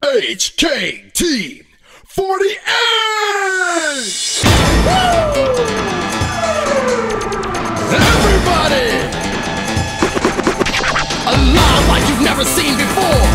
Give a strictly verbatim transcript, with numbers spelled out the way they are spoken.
エイチケーティーフォーティーエイト! Everybody! Alive like you've never seen before!